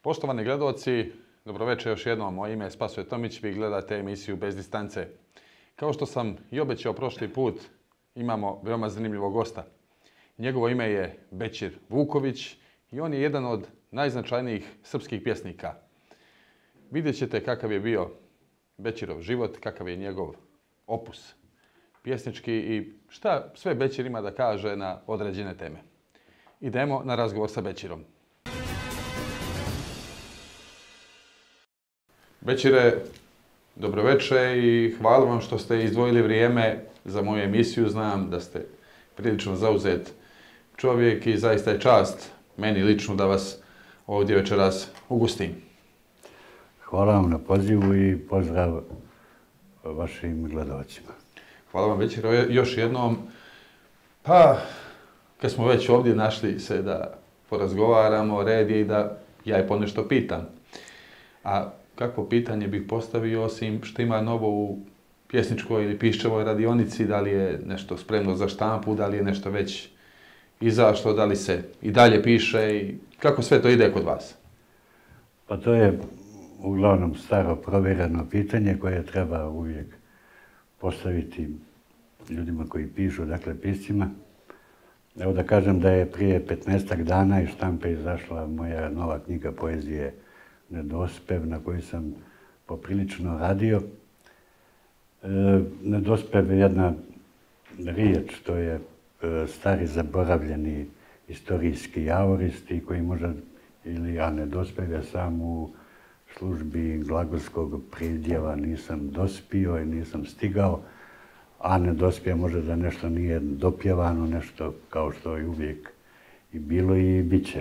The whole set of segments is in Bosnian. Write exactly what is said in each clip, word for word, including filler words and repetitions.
Poštovani gledaoci, dobroveče još jednom. Moje ime je Spasoje Tomić, vi gledate emisiju Bez distance. Kao što sam i obećao prošli put, imamo veoma zanimljivog gosta. Njegovo ime je Bećir Vuković i on je jedan od najznačajnijih srpskih pjesnika. Vidjet ćete kakav je bio Bećirov život, kakav je njegov opus pjesnički i šta sve Bećir ima da kaže na određene teme. Idemo na razgovor sa Bećirom. Bećire, dobroveče i hvala vam što ste izdvojili vrijeme za moju emisiju. Znam da ste prilično zauzet čovjek i zaista je čast meni lično da vas ovdje večeras ugostim. Hvala vam na pozivu i pozdrav vašim gledalcima. Hvala vam, Bećire, još jednom. Pa, kad smo već ovdje našli se da porazgovaramo, red je i da ja i ponešto pitam. A kakvo pitanje bih postavio osim što ima novo u pjesničkoj ili piščevoj radionici, da li je nešto spremno za štampu, da li je nešto već izašlo, da li se i dalje piše i kako sve to ide kod vas? Pa to je uglavnom staro provjereno pitanje koje treba uvijek postaviti ljudima koji pišu, dakle piscima. Evo da kažem da je prije petnaestak dana iz štampe izašla moja nova knjiga poezije Nedospev, na koju sam poprilično radio. E, Nedospev je jedna riječ, to je e, stari zaboravljeni istorijski javoristi koji možda, ili a Nedospev je sam u službi glagolskog pridjeva nisam dospio i nisam stigao, a Nedospije može da nešto nije dopjevano, nešto kao što je uvijek i bilo i bit će.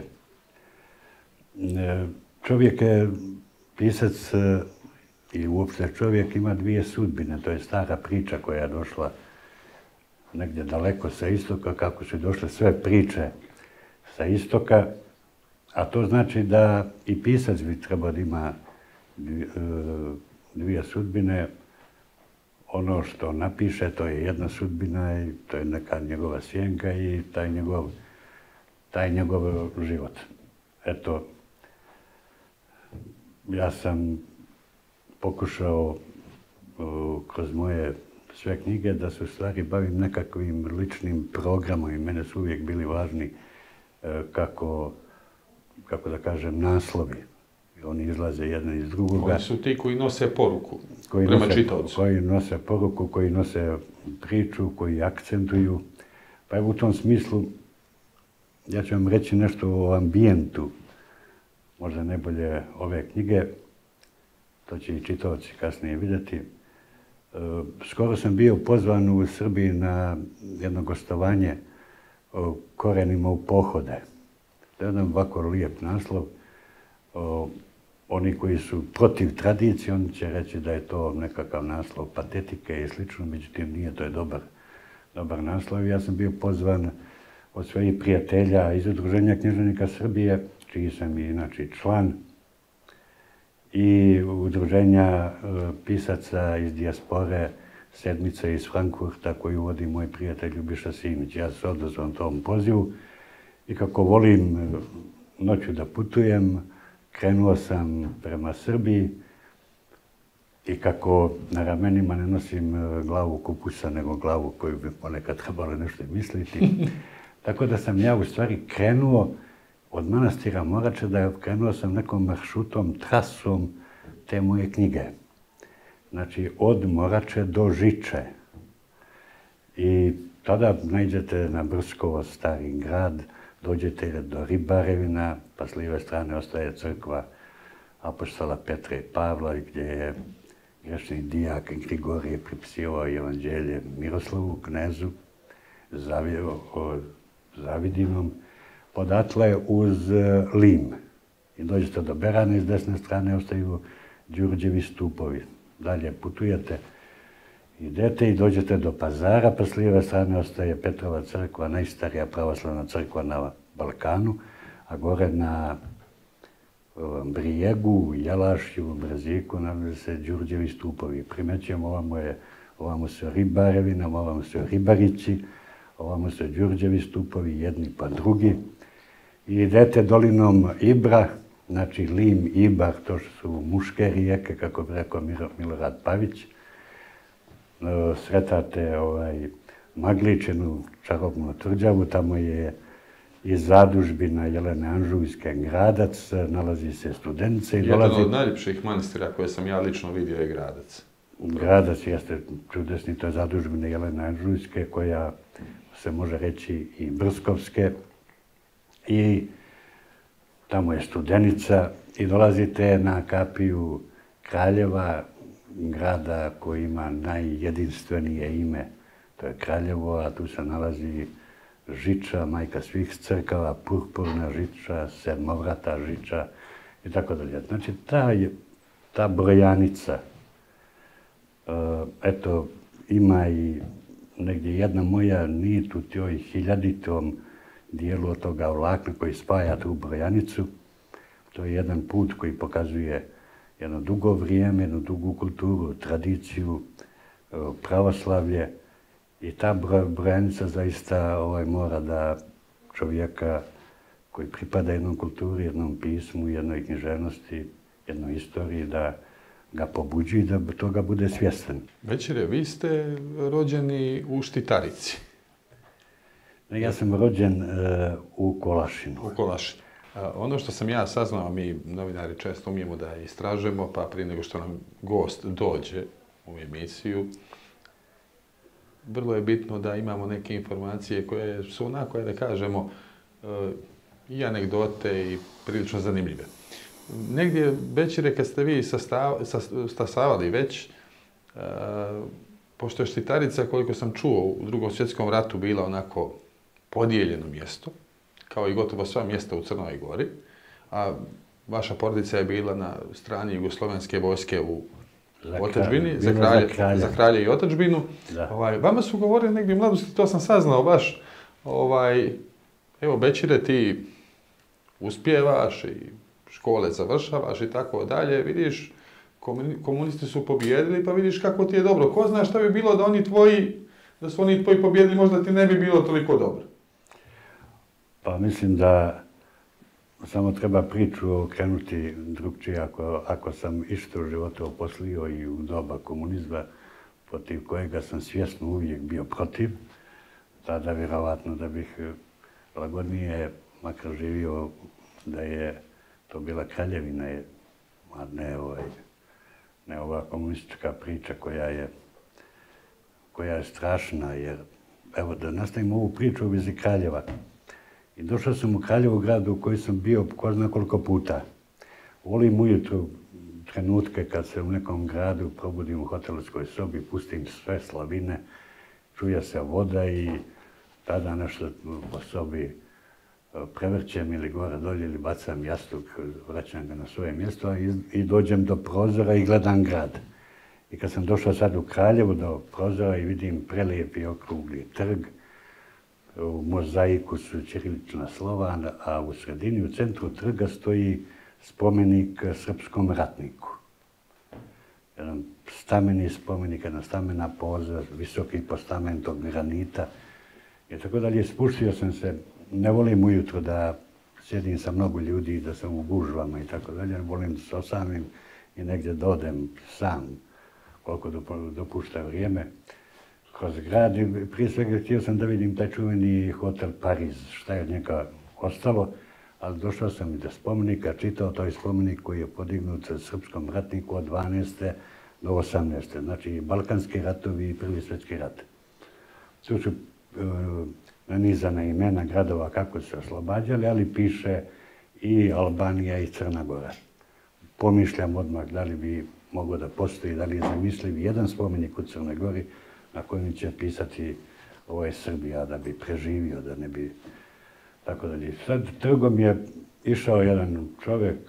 E, Čovjek je, pisac i uopšte čovjek ima dvije sudbine. To je stara priča koja je došla negdje daleko sa istoka, kako su došle sve priče sa istoka. A to znači da i pisac bi trebao da ima dvije sudbine. Ono što napiše, to je jedna sudbina i to je neka njegova sjenka i taj njegov, taj njegov život. Eto, ja sam pokušao uh, kroz moje sve knjige da se u stvari bavim nekakvim ličnim programom i mene su uvijek bili važni uh, kako, kako da kažem, naslovi. Oni izlaze jedan iz drugoga. Koji su ti koji nose poruku koji prema čitaocu. Koji nose poruku, koji nose priču, koji akcentuju. Pa evo u tom smislu ja ću vam reći nešto o ambijentu. Možda najbolje ove knjige, to će i čitaoci kasnije vidjeti. Skoro sam bio pozvan u Srbiji na jedno gostovanje o korenima u pohode. To je jedan ovako lijep naslov. Oni koji su protiv tradicije, oni će reći da je to nekakav naslov patetike i slično, međutim nije, to je dobar, dobar naslov. Ja sam bio pozvan od svojih prijatelja iz Udruženja književnika Srbije, čiji sam i inače član, i udruženja pisaca iz dijaspore Sedmice iz Frankfurta koju vodi moj prijatelj Ljubiša Simić. Ja se odazvam tom pozivu i kako volim noću da putujem, krenuo sam prema Srbiji i kako na ramenima ne nosim glavu kupusa, nego glavu koju bi ponekad trebalo nešto misliti. Tako da sam ja u stvari krenuo od manastira Morače, da krenuo sam nekom maršrutom, trasom te moje knjige. Znači, od Morače do Žiče. I tada naiđete na Brskovo, stari grad, dođete do Ribarevina, pa s lijeve strane ostaje crkva apostola Petra i Pavla, gdje je grešni dijak Grigorije pripisivao evanđelje Miroslavu, knezu, Zavidinom, podatle uz Lim. I dođete do Berane, s desne strane ostaju Đurđevi stupovi. Dalje putujete, idete i dođete do Pazara, pa s lijeve strane ostaje Petrova crkva, najstarija pravoslavna crkva na Balkanu, a gore na Brijegu, Jelašju, Brziku nalaze se Đurđevi stupovi. Primećujemo, ovamo, je, ovamo su Ribarevina, ovamo su Ribarići, ovamo su Đurđevi stupovi, jedni pa drugi. I idete dolinom Ibra, Znači, Lim, Ibar, to su muške rijeke, kako bi rekao Milorad Pavić. Sretate ovaj, Magličinu, čarobnu tvrđavu, tamo je i zadužbina Jelene Anžujske Gradac, nalazi se Studenica. Jedan dolazi... od najljepših manastira koje sam ja lično vidio je Gradac. Gradac jeste čudesni, to je zadužbina Jelene Anžujske, koja se može reći i Brskovske. I tamo je Studenica i dolazite na kapiju Kraljeva, grada koji ima najjedinstvenije ime. To je Kraljevo, a tu se nalazi Žiča, majka svih crkava, purpurna Žiča, sedmovrata Žiča i tako dalje. Znači, ta, ta brojanica, eto, ima i negdje jedna moja nit u toj hiljaditom dijelu od toga vlakna koji spaja tu brojanicu. To je jedan put koji pokazuje jedno dugo vrijeme, jednu dugu kulturu, tradiciju, pravoslavlje. I ta brojanica zaista ovaj, mora da čovjeka koji pripada jednom kulturi, jednom pismu, jednoj književnosti, jednoj istoriji, da ga pobuđi i da toga bude svjestan. Večere, vi ste rođeni u Štitarici. Ja sam rođen uh, u Kolašinu. U Kolašinu. Ono što sam ja saznao, mi novinari često umijemo da istražujemo, pa prije nego što nam gost dođe u emisiju, vrlo je bitno da imamo neke informacije koje su onako, da kažemo, i anegdote i prilično zanimljive. Negdje večere kad ste vi stasavali već, pošto je Štitarica, koliko sam čuo, u Drugom svjetskom ratu bila onako podijeljeno mjesto, kao i gotovo sva mjesta u Crnoj Gori, a vaša porodica je bila na strani jugoslovenske vojske u otadžbini, za kralje, za kralje i otadžbinu. Ovaj, vama su govorili negdje u mladosti, to sam saznao baš, ovaj, evo, Bećire, ti uspjevaš i škole završavaš i tako dalje, vidiš, komunisti su pobijedili, pa vidiš kako ti je dobro. Ko zna šta bi bilo da oni tvoji, da su oni tvoji pobijedili, možda ti ne bi bilo toliko dobro. Pa mislim da samo treba priču okrenuti drugčije. Ako, ako sam išto u životu oposlio i u doba komunizma, protiv kojega sam svjesno uvijek bio protiv, tada vjerovatno da bih lagodnije makar živio da je to bila kraljevina, a ne, ovaj, ne ova komunistička priča koja je, koja je strašna. Jer, evo, da nastavimo ovu priču u vezi Kraljeva. I došao sam u Kraljevu, gradu u koji sam bio ko zna koliko puta. Volim ujutru trenutke kad se u nekom gradu probudim u hotelskoj sobi, pustim sve slavine, čuje se voda i tada nešto po sobi prevrćem ili gore dolje ili bacam jastuk, vraćam ga na svoje mjesto i, i dođem do prozora i gledam grad. I kad sam došao sad u Kraljevu do prozora i vidim prelijepi okrugli trg, u mozaiku su ćirilična slova, a u sredini, u centru trga stoji spomenik srpskom ratniku. Jedan stameni spomenik, jedna stamena poza, visoki postament od granita. I tako dalje, spuštio sam se, ne volim ujutro da sjedim sa mnogo ljudi, da sam u gužvama i tako dalje, volim da se osamim i negdje da odem sam, koliko dopušta vrijeme, kroz grad. Prije svega htio sam da vidim taj čuveni hotel Pariz, šta je od njega ostalo, ali došao sam i do spomenika, čitao taj spomenik koji je podignut srpskom ratniku od dvanaeste do osamnaeste. Znači, Balkanski ratovi i Prvi svjetski rat. Tu su nanizana imena gradova kako su se oslobađali, ali piše i Albanija i Crna Gora. Pomišljam odmah da li bi moglo da postoji, da li je zamisliv jedan spomenik u Crnoj Gori na kojem će pisati ovo je Srbija, da bi preživio, da ne bi tako dalje. Sad trgom je išao jedan čovjek,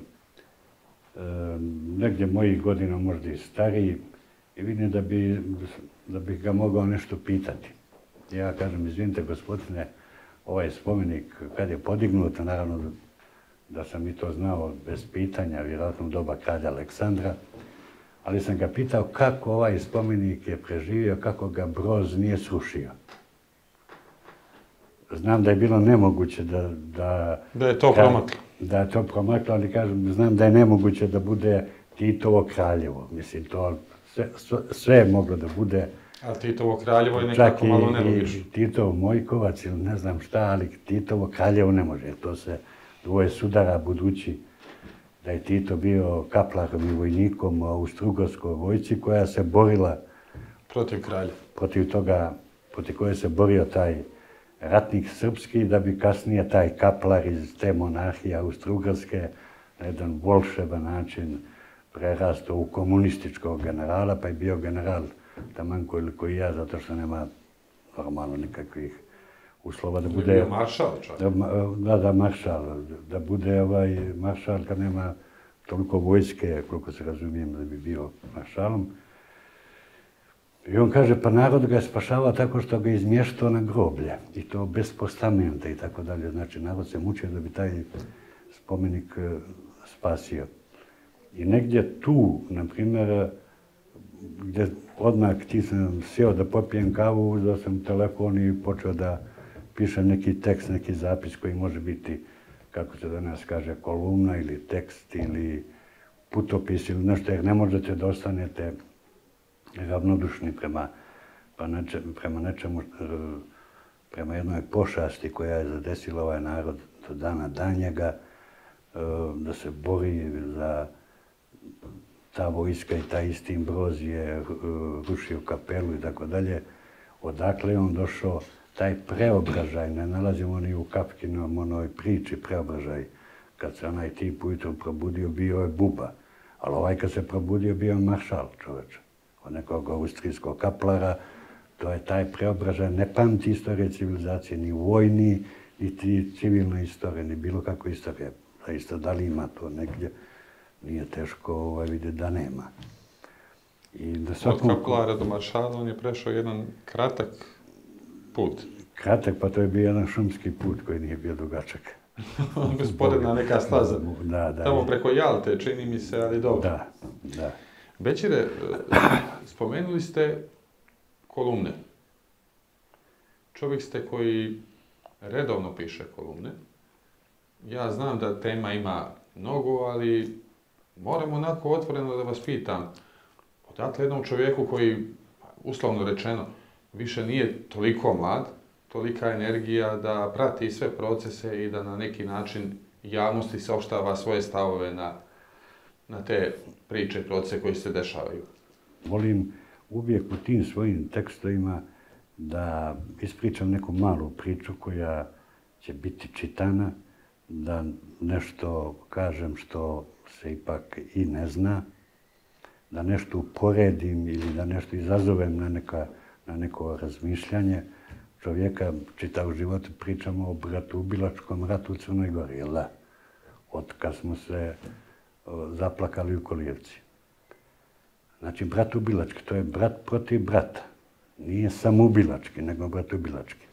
negdje mojih godina, možda i stariji, i vidim da bi, da bih ga mogao nešto pitati. Ja kažem, izvinite gospodine, ovaj spomenik kad je podignut, naravno da sam i to znao bez pitanja, vjerojatno u doba kralja Aleksandra, ali sam ga pitao kako ovaj spomenik je preživio, kako ga Broz nije srušio. Znam da je bilo nemoguće da... Da, da je to promaklo. da to promaklo, ali kažem, znam da je nemoguće da bude Titovo kraljevo. Mislim, to sve, sve je moglo da bude. A Titovo kraljevo je nekako malo nelogično. Čak i Titov Mojkovac ili ne znam šta, ali Titovo kraljevo ne može. To se dvoje sudara budući da je Tito bio kaplarom i vojnikom u Austro-Ugarskoj vojsci koja se borila protiv kralja. Protiv toga, protiv koje se borio taj ratnik srpski, da bi kasnije taj kaplar iz te monarhije Austro-Ugarske na jedan volšeban način prerastao u komunističkog generala, pa je bio general taman koji ja, zato što nema normalno nikakvih uslova da bude... Je bio maršal čak. Da, da, maršal. Da bude ovaj maršal kad nema toliko vojske, koliko se razumijem, da bi bio maršalom. I on kaže, pa narod ga je spašavao tako što ga je izmještao na groblje. I to bez postamenta i tako dalje. Znači, narod se mučio da bi taj spomenik spasio. I negdje tu, na primjer, gdje odmah ti sam sjeo da popijem kavu, uzeo sam telefon i počeo da pišem neki tekst, neki zapis koji može biti, kako se danas kaže, kolumna ili tekst ili putopis ili nešto, jer ne možete da ostanete ravnodušni prema, prema nečemu, prema jednoj pošasti koja je zadesila ovaj narod do dana danjega, da se bori za ta vojska i taj isti Imbroz je rušio kapelu i tako dalje. Odakle je on došao, taj preobražaj, ne nalazimo ni u Kafkinom onoj priči preobražaj. Kad se onaj tip ujutro probudio, bio je buba. Ali ovaj kad se probudio, bio je maršal, čoveče. Od nekog austrijskog kaplara, to je taj preobražaj, ne pamti istorije civilizacije, ni vojni, niti civilna istorija, ni bilo kako istorija. Zaista, da li ima to negdje, nije teško vidjeti da nema. Od kaplara do maršala on je prešao jedan kratak put. Kratak, pa to je bio jedan šumski put koji nije bio dugačak. Gospodina neka staza. Da, da. Tamo preko Jalte, čini mi se, ali dobro. Da, da. Bećire, spomenuli ste kolumne. Čovjek ste koji redovno piše kolumne. Ja znam da tema ima mnogo, ali moram onako otvoreno da vas pitam. Odatle jednom čovjeku koji, uslovno rečeno, više nije toliko mlad, tolika energija da prati sve procese i da na neki način javnosti saopštava svoje stavove na, na te priče i procese koji se dešavaju. Volim uvijek u tim svojim tekstovima da ispričam neku malu priču koja će biti čitana, da nešto kažem što se ipak i ne zna, da nešto uporedim ili da nešto izazovem na, neka, na neko razmišljanje čovjeka. Čitav život pričamo o bratoubilačkom ratu u Crnoj Gori, jel da? Od kad smo se o, zaplakali u Kolijevci. Znači, bratoubilački, to je brat protiv brata. Nije samoubilački, nego bratoubilački.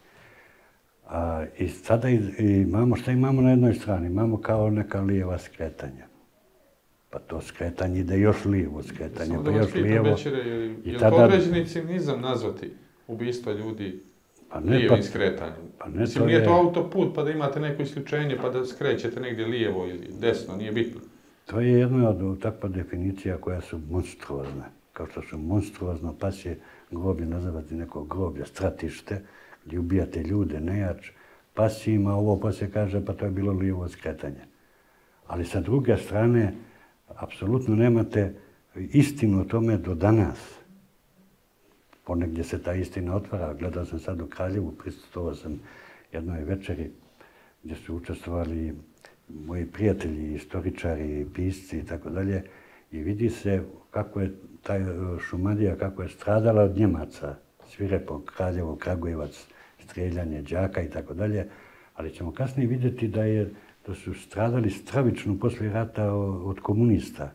A, I sada i, imamo, šta imamo na jednoj strani? Imamo kao neka lijeva skretanja. Pa to skretanje ide još lijevo skretanje, pa još lijevo. Bećire, je li to određeni cinizam nazvati ubistva ljudi pa ne, lijevim pa, skretanjem? Pa ne, Mislim, to nije je... to autoput pa da imate neko isključenje pa da skrećete negdje lijevo ili desno, nije bitno. To je jedna od takva definicija koja su monstruozne. Kao što su monstruozno pasje groblje nazvati neko groblje, stratište, gdje ubijate ljude, nejač, pasijima, ovo pa se kaže pa to je bilo lijevo skretanje. Ali sa druge strane, apsolutno nemate istinu o tome do danas. Ponegdje se ta istina otvara. Gledao sam sad u Kraljevu, prisustvovao sam jednoj večeri gdje su učestvovali moji prijatelji, istoričari, pisci i tako dalje. I vidi se kako je taj Šumadija, kako je stradala od Njemaca, svirepo, Kraljevo, Kragujevac, streljanje đaka i tako dalje. Ali ćemo kasnije vidjeti da je da su stradali stravično poslije rata od komunista.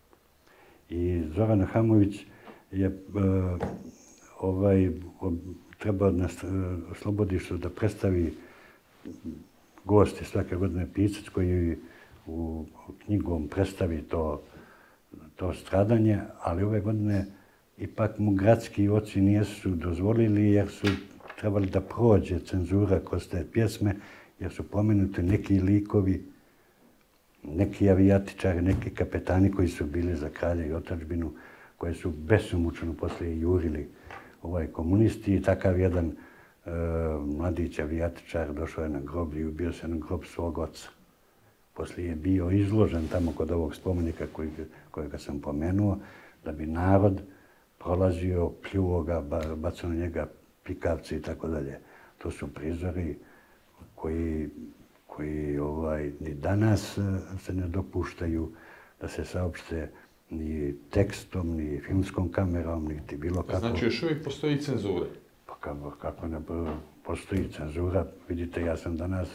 I Zoran Hamović je e, ovaj, trebao na Slobodištu da predstavi gosti svake godine pisac koji u knjigom predstavi to, to stradanje, ali ove godine ipak mu gradski oci nisu dozvolili jer su trebali da prođe cenzura kroz te pjesme, jer su pomenuti neki likovi neki avijatičari, neki kapetani koji su bili za kralja i otadžbinu, koje su besomučno poslije jurili ovaj komunisti i takav jedan e, mladić avijatičar došao je na grob i ubio se na grob svog oca. Poslije je bio izložen tamo kod ovog spomenika koji, kojega sam pomenuo, da bi narod prolazio, pljuo ga, bacao na njega pikavci i tako dalje. To su prizori koji, koji ovaj, ni danas se ne dopuštaju da se saopšte ni tekstom, ni filmskom kamerom, niti bilo kako. Znači još uvijek postoji cenzura? Pa kako, kako ne postoji cenzura. Vidite, ja sam danas,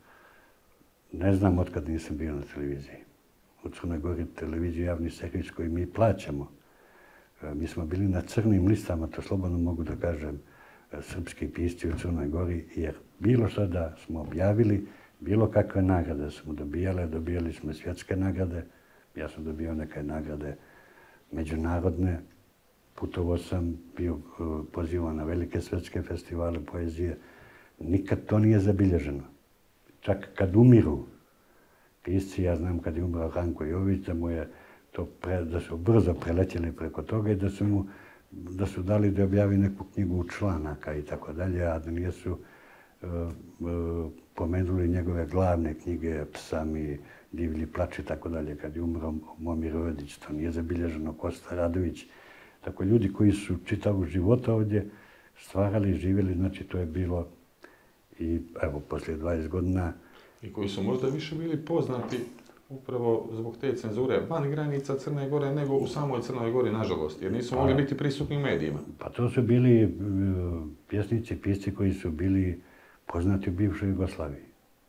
ne znam otkad nisam bio na televiziji. U Crnoj Gori televiziju javni servis koji mi plaćamo. Mi smo bili na crnim listama, to slobodno mogu da kažem, srpski pisci u Crnoj Gori, jer bilo što da smo objavili, bilo kakve nagrade smo dobijali, dobijali smo svjetske nagrade, ja sam dobio neke nagrade međunarodne, putovao sam, bio pozivan na velike svjetske festivale poezije, nikad to nije zabilježeno. Čak kad umiru pisci, ja znam kad je umro Ranko Jović, da mu je to pre, da su brzo preletjeli preko toga i da su mu da su dali da objavi neku knjigu članaka i tako dalje, a da nisu uh, uh, pomenuli njegove glavne knjige, Psami, Divlji plač i tako dalje. Kad je umro Momir Ovedić, to nije zabilježeno, Kosta Radović. Tako ljudi koji su čitavog života ovdje stvarali, živjeli, znači to je bilo i evo, poslije dvadeset godina. I koji su možda više bili poznati upravo zbog te cenzure van granica Crne Gore nego u samoj Crnoj Gori, nažalost, jer nisu mogli biti prisutni u medijima. Pa to su bili uh, pjesnici, pisci koji su bili poznati u bivšoj Jugoslaviji.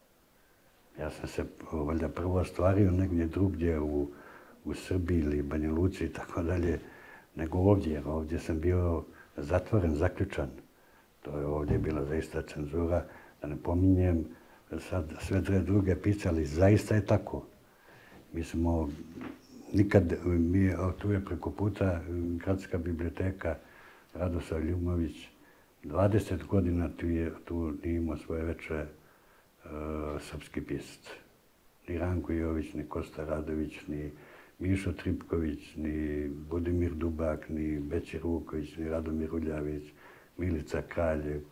Ja sam se valjda prvo ostvario negdje drugdje u, u Srbiji ili Banja Luci i tako dalje, nego ovdje, jer ovdje sam bio zatvoren, zaključan. To je ovdje bila zaista cenzura, da ne pominjem sad sve druge pisali, zaista je tako. Mi smo nikad, mi, tu je preko puta Gradska biblioteka Radoslav Ljumović, dvadeset godina tu, je, tu nije imao svoje veče uh, srpski pisac. Ni Ranko Jović, ni Kosta Radović, ni Mišo Tripković, ni Budimir Dubak, ni Bećir Vuković, ni Radomir Uljavić, Milica Kraljev,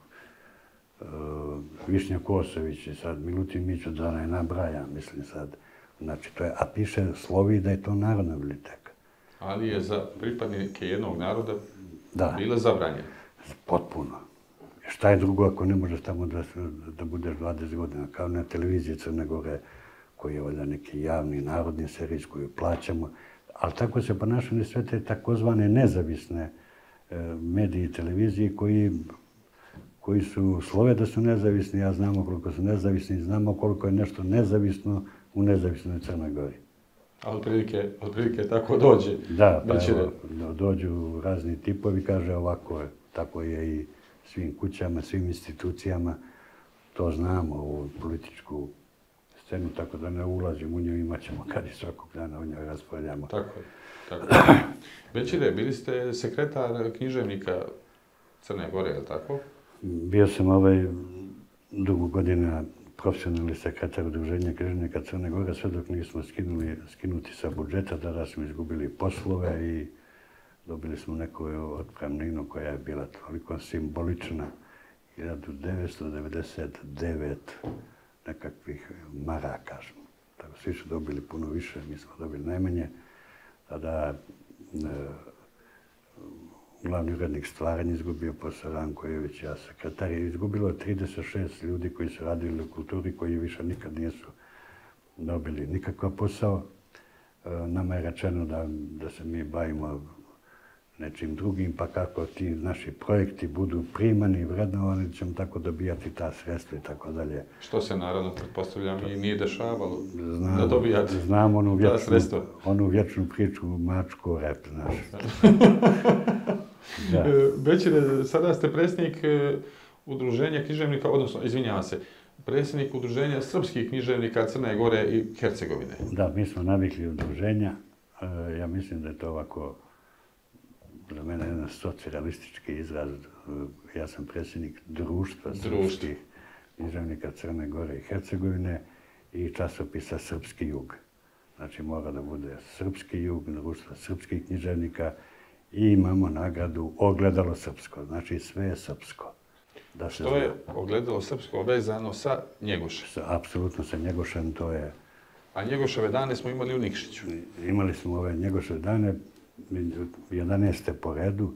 uh, Višnja Kosović i sad Milutin Mićo, da ne nabrajam, mislim sad. Znači, to je, a piše, slovi da je to narodna biblioteka. Ali je za pripadnike jednog naroda da. bila zabranjena. Potpuno. Šta je drugo ako ne možeš tamo da, da budeš dvadeset godina, kao na televiziji Crne Gore, koji je valjda neki javni narodni servis koju plaćamo. Ali tako se ponašaju sve te takozvane nezavisne e, mediji i televiziji koji, koji su slove da su nezavisni, a znamo koliko su nezavisni, znamo koliko je nešto nezavisno u nezavisnoj Crnoj Gori. A otprilike, otprilike tako dođe. Da, pa evo, dođu razni tipovi, kaže ovako je, tako je i svim kućama, svim institucijama. To znamo, ovu političku scenu, tako da ne ulazim u nju, imat ćemo kad i svakog dana u njoj raspravljamo. Tako je. Tako je. Većire, bili ste sekretar književnika Crne Gore, je li tako? Bio sam ovaj dugo godina profesionalni sekretar Udruženja književnika Crne Gore, sve dok nismo skinuli, skinuti sa budžeta, tada smo izgubili poslove i dobili smo neku otpremninu koja je bila toliko simbolična, hiljadu devetsto devedeset devet nekakvih maraka. Tako, svi su dobili puno više, mi smo dobili najmanje. Tada e, glavni urednik Stvaranja izgubio posao, Ranko Jović, ja sekretar, je izgubilo trideset šest ljudi koji su radili u kulturi, koji više nikad nisu dobili nikakav posao. E, nama je rečeno da, da se mi bavimo nečim drugim, pa kako ti naši projekti budu primani, vrednovani, ćemo tako dobijati ta sredstva i tako dalje. Što se naravno, pretpostavljam, i nije dešavalo znam, da dobijate znam onu vječnu, ta sredstva. Onu vječnu priču mačku rep, znaš. Da. Većire, sada ste predsjednik Udruženja književnika, odnosno, izvinjavam se, predsjednik Udruženja srpskih književnika Crne Gore i Hercegovine. Da, mi smo navikli udruženja. Ja mislim da je to ovako za mene jedan socijalistički izraz. Ja sam predsjednik društva srpskih književnika Crne Gore i Hercegovine i časopisa Srpski jug. Znači mora da bude srpski jug, društvo srpskih književnika i imamo nagradu Ogledalo srpsko. Znači sve je srpsko. Da što je Ogledalo srpsko vezano sa Njegošem? Apsolutno sa Njegošem, to je... A Njegoševe dane smo imali u Nikšiću? Imali smo ove Njegoševe dane, jedanaeste po redu.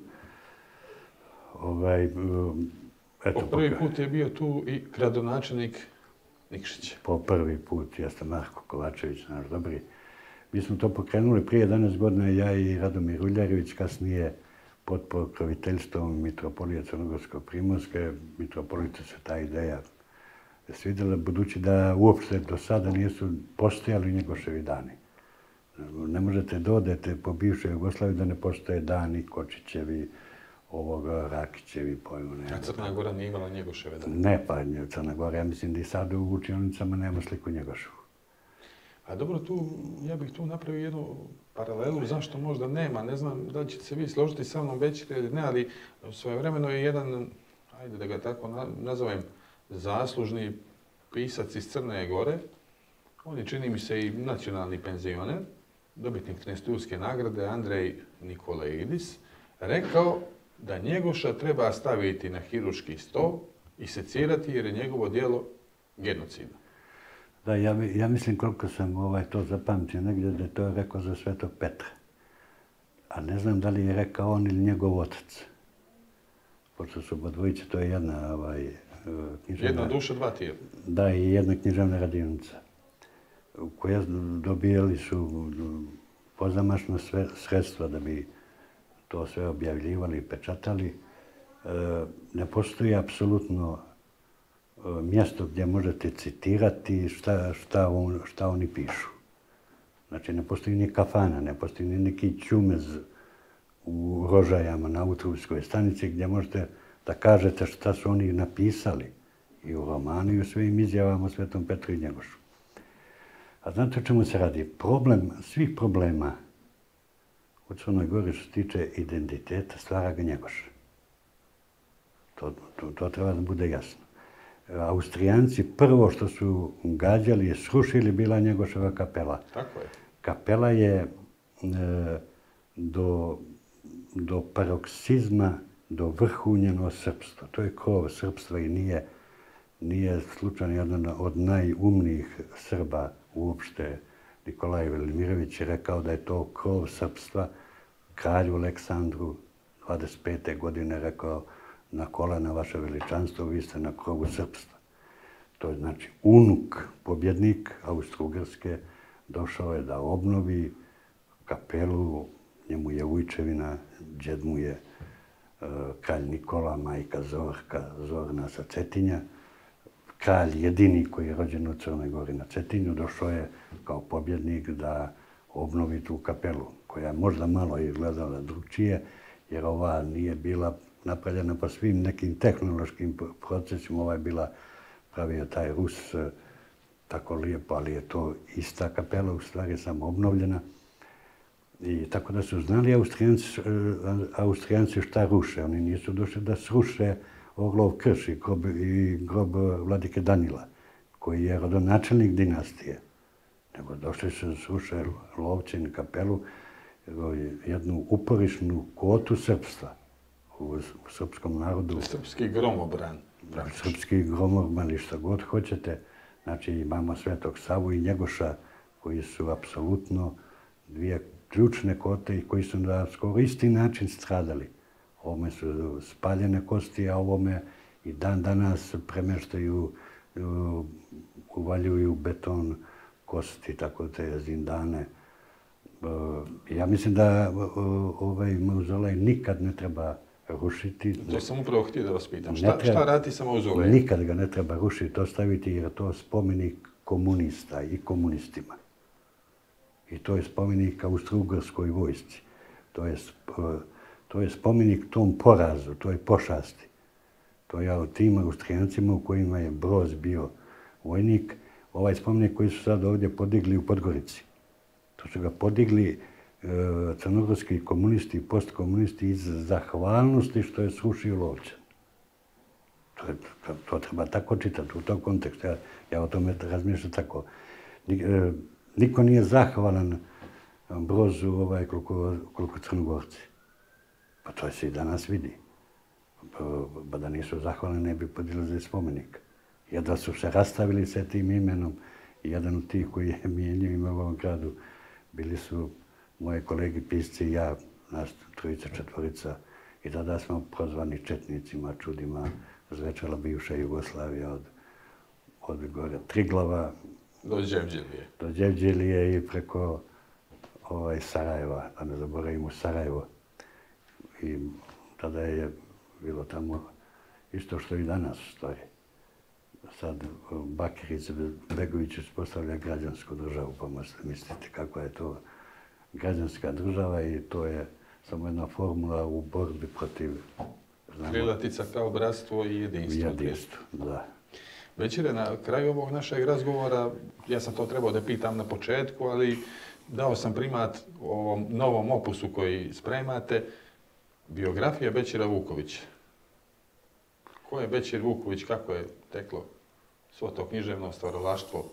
Ovaj, eto, po prvi put je bio tu i gradonačelnik Nikšića. Po prvi put jeste Marko Kovačević, naš dobri. Mi smo to pokrenuli prije jedanaest godina, ja i Radomir Uljarević, kasnije pod pokroviteljstvom Mitropolije Crnogorsko-Primorske. Mitropolice se ta ideja svidjela, budući da uopšte do sada nisu postojali Njegoševi dani. Ne možete da odete po bivšoj Jugoslaviji da ne postoje dani Kočićevi, ovoga Rakićevi, pojmu nema. A Crna Gora nije imala Njegoševe dane? Ne, pa Crna Gora, ja mislim da i sad u učionicama nema sliku Njegoševu. A dobro, tu, ja bih tu napravio jednu paralelu, zašto možda nema, ne znam da li ćete se vi složiti sa mnom već ili ne, ali svojevremeno je jedan, ajde da ga tako nazovem, zaslužni pisac iz Crne Gore, on je, čini mi se, i nacionalni penzioner, dobitnik Nesturske nagrade, Andrej Nikolaidis, rekao da Njegoša treba staviti na hiruški sto i secirati jer je njegovo djelo genocidno. Da, ja, ja mislim koliko sam ovaj, to zapamtio negdje da je to rekao za Svetog Petra. A ne znam da li je rekao on ili njegov otac. Pošto su dvojice, to je jedna ovaj, književna... Jedna duša, dva tijela. Da, i jedna književna radionica. Koja dobijali su pozamašno sve sredstva da bi to sve objavljivali i pečatali. Ne postoji apsolutno mjesto gdje možete citirati šta, šta, on, šta oni pišu. Znači, ne postoji ni kafana, ne postoji ni neki čumez u Rožajama na autobuskoj stanici gdje možete da kažete šta su oni napisali i u romanu i u svojim izjavama o Svetom Petru i Njegošu. A znate o čemu se radi? Problem svih problema u Crnoj Gori što se tiče identiteta stvara ga Njegoš. To, to, to treba da bude jasno. Austrijanci prvo što su gađali je srušili bila Njegoševa kapela. Tako je. Kapela je e, do, do paroksizma, do vrhunjeno srpstvo. To je krov srpstva i nije, nije slučajno jedan od najumnijih Srba uopšte. Nikolaj Velimirović je rekao da je to krov srpstva. Kralju Aleksandru dvadeset pete godine rekao na kolena vaše veličanstvo, vi ste na krovu srpstva. To je znači unuk, pobjednik Austro-Ugarske, došao je da obnovi kapelu, njemu je ujčevina, džed mu je uh, kralj Nikola, majka Zorka, Zorna sa Cetinja. Kralj jedini koji je rođen u Crnoj Gori na Cetinju, došao je kao pobjednik da obnovi tu kapelu, koja je možda malo izgledala drugčije, jer ova nije bila napravljena po svim nekim tehnološkim procesima. Ova je bila, pravio taj Rus tako lijepo, ali je to ista kapela, u stvari samo obnovljena. I tako da su znali Austrijanci, Austrijanci šta ruše. Oni nisu došli da sruše Orlov krš i grob, i grob vladike Danila, koji je rodonačelnik dinastije. Nego došli su da sruše Lovčin kapelu, jednu uporišnu kotu srpstva u, u srpskom narodu. Srpski gromobran. Srpski gromobran i šta god hoćete. Znači imamo Svetog Savu i Njegoša koji su apsolutno dvije ključne kote i koji su na skoro isti način stradali. Ovome su spaljene kosti, a ovome i dan danas premeštaju, uvaljuju beton kosti, tako te zindane. Ja mislim da ovaj mauzolej nikad ne treba rušiti. To sam upravo htio da vas pitam. Šta, treba, šta raditi sa mauzolejem? Nikad ga ne treba rušiti, ostaviti jer to je spomenik komunista i komunistima. I to je spomenik Austro-Ugarskoj vojsci. To je, to je spomenik tom porazu, toj pošasti. To je o tim Austrijancima u kojima je Broz bio vojnik. Ovaj spomenik koji su sad ovdje podigli u Podgorici. To su ga podigli e, crnogorski komunisti i postkomunisti iz zahvalnosti što je srušio Lovčan. To, to, to treba tako čitati u tom kontekstu. Ja, ja o tome razmišljam tako. E, niko nije zahvalan Brozu ovaj, koliko, koliko Crnogorci. Pa to se i danas vidi. Pa, pa da nisu zahvalni ne bi podilazili spomenik. Jedva su se rastavili sa tim imenom i jedan od tih koji je mijenjao ime u ovom gradu bili su moje kolegi pisci i ja, nas trojica, četvorica, i tada smo prozvani četnicima, čudima, zvečala bivša Jugoslavija od, od gore Triglava do Đevđelije. Do Đevđelije i preko ovaj, Sarajeva, da ne zaboravimo Sarajevo. I tada je bilo tamo isto što i danas u stvari. Sad Bakir Izetbegović uspostavlja građansku državu, pa mislite kako je to građanska država i to je samo jedna formula u borbi protiv... Krilatica kao bratstvo i jedinstvo. Jedinstvo, da. Večere, na kraju ovog našeg razgovora, ja sam to trebao da pitam na početku, ali dao sam primat ovom novom opusu koji spremate, biografija Bećira Vukovića. Ko je Bećir Vuković, kako je teklo svo to književno stvaralaštvo?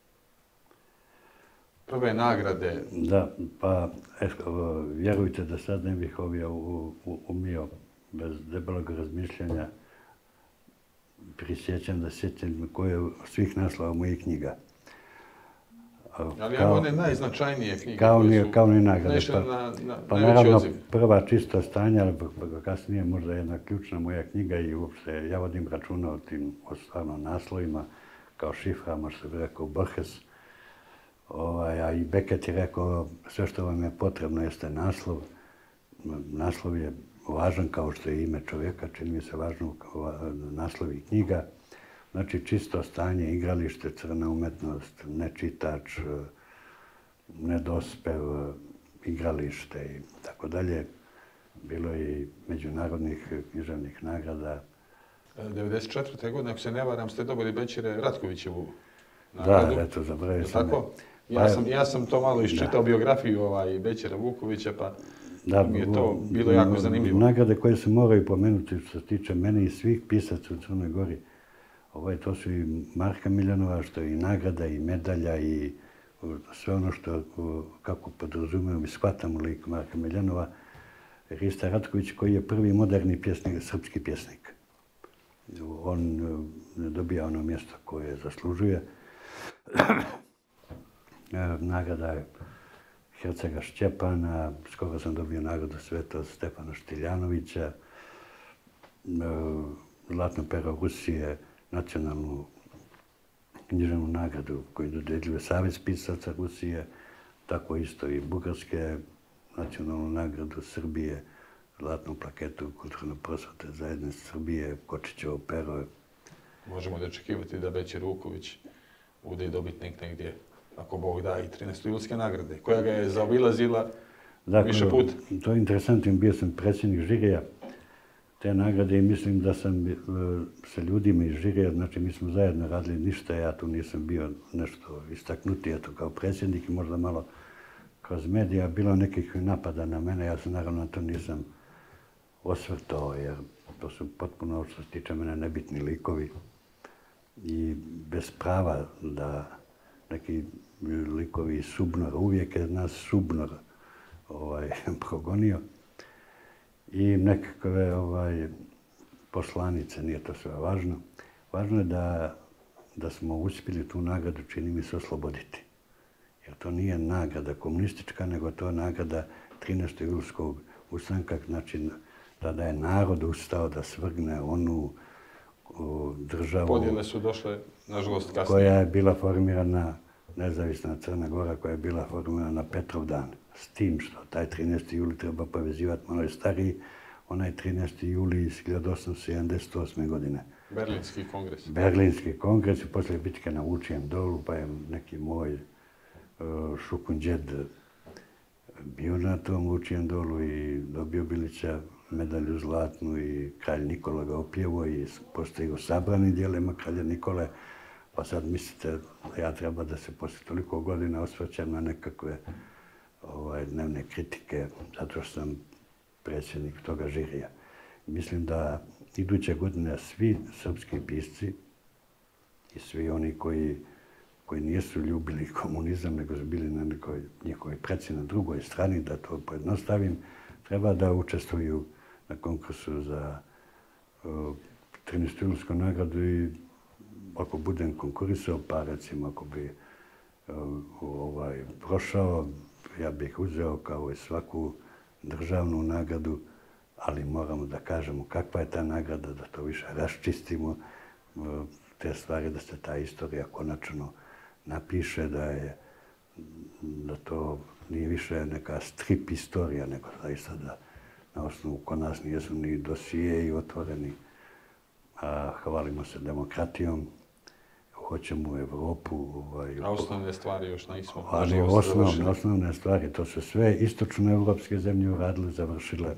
Prve nagrade. Da, pa vjerujte da sad ne bih ovdje umio bez debelog razmišljanja prisjećam da sjećam koje svih naslova mojih knjiga. Ali evo one najznačajnije knjige kao koje su kao ni nagrade. naišle Pa, na, na pa najveći naravno odziv. prva čisto stanje, ali kasnije možda jedna ključna moja knjiga i uopšte ja vodim računa o tim o stvarno naslovima kao šiframa, što bi rekao Borges. Ovaj, a i Beckett je rekao sve što vam je potrebno jeste naslov. Naslov je važan kao što je ime čovjeka, čini mi se važno naslovi knjiga. Znači čisto stanje, igralište, crna umetnost, nečitač, nedospev, igralište i tako dalje. Bilo je i međunarodnih književnih nagrada. devedeset četvrte godine, ako se ne varam, ste dobili Bećire Ratkovićevu nagradu. Da, eto, zaboravio sam. Tako? Ja sam, ja sam to malo iščitao biografiju ovaj Bećira Vukovića, pa da, mi je to bilo jako zanimljivo. Nagrade koje se moraju pomenuti što se tiče mene i svih pisaca u Crnoj Gori, ovaj, to su i Marka Miljanova, što je i nagrada, i medalja, i sve ono što, kako podrazumijem i shvatam lik Marka Miljanova, Rista Ratković, koji je prvi moderni pjesnik, srpski pjesnik. On ne dobija ono mjesto koje zaslužuje. Nagrada je Hercega Šćepana, skoro sam dobio nagradu Svetog Stefana Štiljanovića, Zlatno pero Rusije, nacionalnu književnu nagradu koju dodeljuje Savez pisaca Rusije, tako isto i Bugarske, nacionalnu nagradu Srbije, zlatnu plaketu kulturno prosvete zajednice Srbije, Kočićevo pero. Možemo da očekivati da Bećir Vuković bude dobitnik negdje, ako Bog da, i trinaeste julske nagrade, koja ga je zaobilazila više puta. To je interesantno, bio sam predsjednik žirija te nagrade i mislim da sam sa ljudima iz žirija, znači mi smo zajedno radili ništa, ja tu nisam bio nešto istaknuti, eto kao predsjednik i možda malo kroz medija, bilo nekih napada na mene, ja se naravno na to nisam osvrtao, jer to su potpuno, što se tiče mene, nebitni likovi i bez prava da neki likovi Subnor, uvijek je nas Subnor ovaj, progonio i nekakve ovaj, poslanice, nije to sve važno. Važno je da, da smo uspjeli tu nagradu, čini mi se, osloboditi. Jer to nije nagrada komunistička, nego to je nagrada trinaestog julskog ustanka, znači tada je narod ustao da svrgne onu državu... Podjele su došle, nažalost, kasnije. Koja je bila formirana, nezavisna Crna Gora, koja je bila formirana na Petrov dan. S tim što taj trinaesti juli treba povezivati, malo je stariji, onaj trinaesti juli iz hiljadu osamsto sedamdeset osme. godine. Berlinski kongres. Berlinski kongres i poslije bitke na Vučijem dolu, pa je neki moj šukunđed bio na tom Vučijem dolu i dobio Bilića medalju zlatnu i kralj Nikola ga opjevo i postoji u sabranim dijelima kralja Nikole. Pa sad mislite da ja treba da se poslije toliko godina osvrćam na nekakve ovaj, dnevne kritike, zato što sam predsjednik toga žirija. Mislim da iduće godine svi srpski pisci i svi oni koji koji nisu ljubili komunizam, nego su bili na nekoj njihovoj preci na drugoj strani, da to pojednostavim, treba da učestvuju na konkursu za trinaestu julijsku nagradu i ako budem konkurisao, pa recimo ako bi ovaj, prošao, ja bih uzeo kao i svaku državnu nagradu, ali moramo da kažemo kakva je ta nagrada, da to više raščistimo, te stvari, da se ta istorija konačno napiše, da je da to nije više neka strip istorija, nego zaista da na osnovu kod nas nijesu ni dosijeji otvoreni, a hvalimo se demokratijom, hoćemo u Evropu. Ovaj, a osnovne stvari još nismo. Ali osnovne, osnovne stvari, to su sve istočnoevropske zemlje uradile, završile.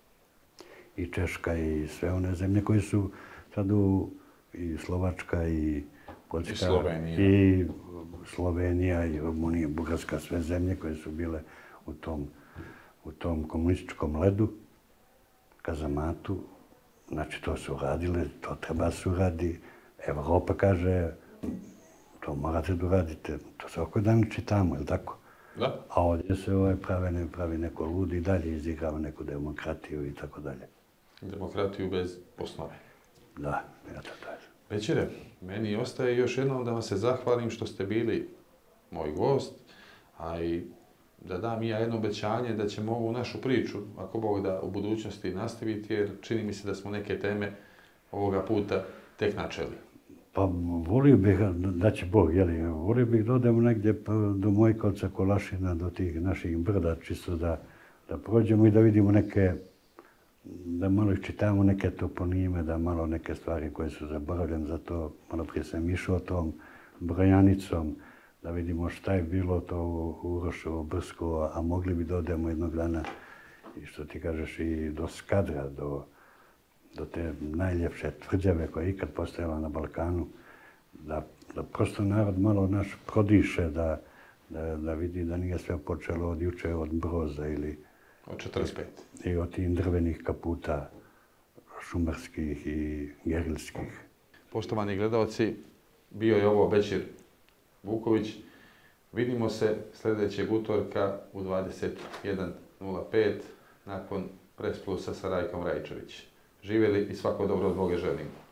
I Češka i sve one zemlje koje su sad u i Slovačka i Poljska. I Slovenija. I Slovenija i Rumunija, Bugarska, sve zemlje koje su bile u tom, u tom komunističkom ledu, kazamatu. Znači, to su radile, to treba su radi. Evropa kaže, to morate da uradite. To svako dan čitamo, je li tako? Da. A ovdje se ovaj pravi, ne, pravi neko ludi i dalje izigrava neku demokratiju i tako dalje. Demokratiju bez osnove. Da, ja to kažem. Bećire, meni ostaje još jednom da vam se zahvalim što ste bili moj gost, a i da dam i ja jedno obećanje da ćemo ovu našu priču, ako Bog da, u budućnosti nastaviti, jer čini mi se da smo neke teme ovoga puta tek načeli. Pa volio bih, da će Bog, jeli, volio bih da odemo negdje do Mojkovca, Kolašina, do tih naših brda, čisto da, da prođemo i da vidimo neke, da malo iščitamo neke toponime, da malo neke stvari koje su zaboravljene, zato malo prije sam išao tom Brojanicom, da vidimo šta je bilo to u Uroševo, Brsko, a mogli bi da odemo jednog dana, i što ti kažeš, i do Skadra, do, do te najljepše tvrđave koja je ikad postojala na Balkanu, da, da prosto narod malo naš prodiše, da, da, da vidi da nije sve počelo od juče, od Broza ili od četrdeset pet. I od tih drvenih kaputa šumarskih i gerilskih. Poštovani gledalci, bio je ovo Bećir Vuković. Vidimo se sljedećeg utorka u dvadeset jedan nula pet nakon Press Plusa sa Rajkom Rajčević. Živjeli i svako dobro od Boga želim.